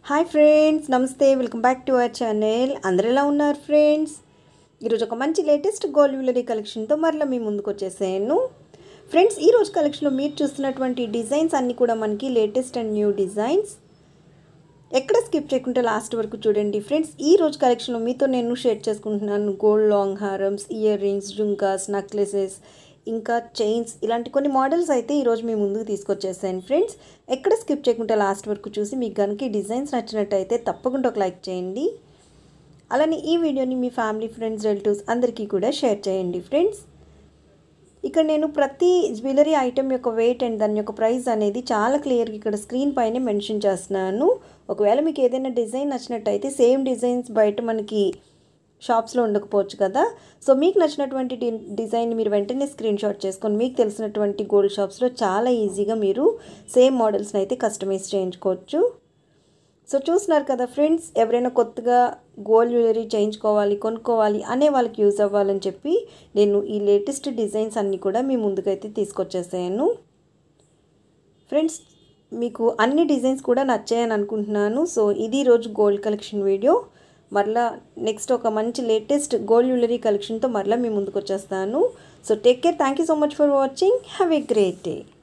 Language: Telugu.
హాయ్ ఫ్రెండ్స్, నమస్తే. Welcome back to our channel. అందరూ ఎలా ఉన్నారు ఫ్రెండ్స్? ఈరోజు ఒక మంచి లేటెస్ట్ గోల్డ్ జ్యువెలరీ కలెక్షన్తో మరలా మీ ముందుకు వచ్చేసాను. ఫ్రెండ్స్, ఈరోజు కలెక్షన్లో మీరు చూస్తున్నటువంటి డిజైన్స్ అన్నీ కూడా మనకి లేటెస్ట్ అండ్ న్యూ డిజైన్స్. ఎక్కడ స్కిప్ చేయకుండా లాస్ట్ వరకు చూడండి ఫ్రెండ్స్. ఈరోజు కలెక్షన్లో మీతో నేను షేర్ చేసుకుంటున్నాను గోల్డ్ లాంగ్ హారమ్స్, ఇయర్ రింగ్స్, జుంకాస్, నెక్లెసెస్, ఇంకా చైన్స్, ఇలాంటి కొన్ని మోడల్స్ అయితే ఈరోజు మీ ముందుకు తీసుకొచ్చేసాను ఫ్రెండ్స్. ఎక్కడ స్కిప్ చేయకుండా లాస్ట్ వరకు చూసి మీకు కనుక ఈ డిజైన్స్ నచ్చినట్టయితే తప్పకుండా ఒక లైక్ చేయండి. అలానే ఈ వీడియోని మీ ఫ్యామిలీ, ఫ్రెండ్స్, రిలేటివ్స్ అందరికీ కూడా షేర్ చేయండి ఫ్రెండ్స్. ఇక్కడ నేను ప్రతి జ్యువెలరీ ఐటెం యొక్క వెయిట్ అండ్ దాని యొక్క ప్రైస్ అనేది చాలా క్లియర్గా ఇక్కడ స్క్రీన్ పైనే మెన్షన్ చేస్తున్నాను. ఒకవేళ మీకు ఏదైనా డిజైన్ నచ్చినట్టయితే సేమ్ డిజైన్స్ బయట మనకి షాప్స్లో ఉండకపోవచ్చు కదా. సో మీకు నచ్చినటువంటి డిజైన్ మీరు వెంటనే స్క్రీన్ షాట్ చేసుకొని మీకు తెలిసినటువంటి గోల్డ్ షాప్స్లో చాలా ఈజీగా మీరు సేమ్ మోడల్స్ని అయితే కస్టమైజ్ చేయించుకోవచ్చు. సో చూస్తున్నారు కదా ఫ్రెండ్స్, ఎవరైనా కొత్తగా గోల్డ్ జ్యువెలరీ చేయించుకోవాలి, కొనుక్కోవాలి అనే వాళ్ళకి యూజ్ అవ్వాలని చెప్పి నేను ఈ లేటెస్ట్ డిజైన్స్ అన్నీ కూడా మీ ముందుకైతే తీసుకొచ్చేసాను ఫ్రెండ్స్. మీకు అన్ని డిజైన్స్ కూడా నచ్చాయని అనుకుంటున్నాను. సో ఇది రోజు గోల్డ్ కలెక్షన్ వీడియో. మరలా నెక్స్ట్ ఒక మంచి లేటెస్ట్ గోల్డ్ జ్యువెలరీ కలెక్షన్తో మరలా మీ ముందుకు వచ్చేస్తాను. So take care. Thank you so much for watching. Have a great day.